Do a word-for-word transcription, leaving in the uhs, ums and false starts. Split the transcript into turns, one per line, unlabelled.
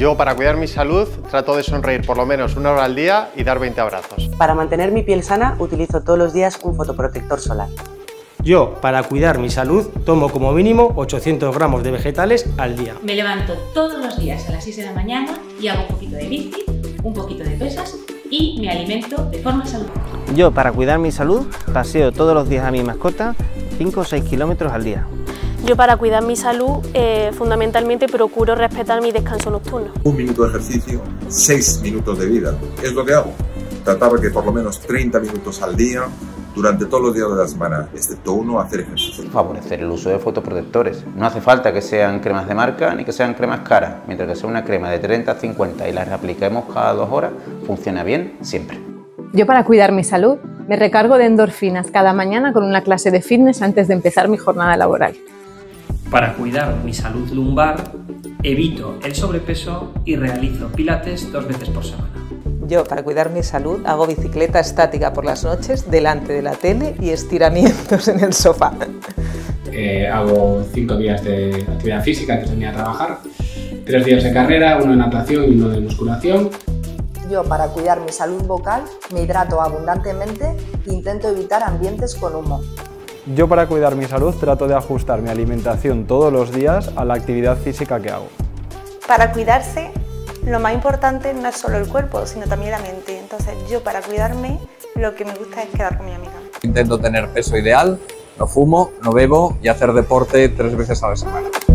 Yo, para cuidar mi salud, trato de sonreír por lo menos una hora al día y dar veinte abrazos.
Para mantener mi piel sana, utilizo todos los días un fotoprotector solar.
Yo, para cuidar mi salud, tomo como mínimo ochocientos gramos de vegetales al día.
Me levanto todos los días a las seis de la mañana y hago un poquito de bici, un poquito de pesas y me alimento de forma saludable.
Yo, para cuidar mi salud, paseo todos los días a mi mascota cinco o seis kilómetros al día.
Yo, para cuidar mi salud, eh, fundamentalmente procuro respetar mi descanso nocturno.
Un minuto de ejercicio, seis minutos de vida. Es lo que hago. Tratar de que por lo menos treinta minutos al día, durante todos los días de la semana, excepto uno, hacer ejercicio.
Favorecer el uso de fotoprotectores. No hace falta que sean cremas de marca ni que sean cremas caras. Mientras que sea una crema de treinta a cincuenta y la reapliquemos cada dos horas, funciona bien siempre.
Yo, para cuidar mi salud, me recargo de endorfinas cada mañana con una clase de fitness antes de empezar mi jornada laboral.
Para cuidar mi salud lumbar, evito el sobrepeso y realizo pilates dos veces por semana.
Yo, para cuidar mi salud, hago bicicleta estática por las noches delante de la tele y estiramientos en el sofá.
Eh, hago cinco días de actividad física antes de venir a trabajar, tres días de carrera, uno de natación y uno de musculación.
Yo, para cuidar mi salud vocal, me hidrato abundantemente e intento evitar ambientes con humo.
Yo, para cuidar mi salud, trato de ajustar mi alimentación todos los días a la actividad física que hago.
Para cuidarse, lo más importante no es solo el cuerpo, sino también la mente. Entonces, yo, para cuidarme, lo que me gusta es quedar con mi amiga.
Intento tener peso ideal, no fumo, no bebo y hacer deporte tres veces a la semana.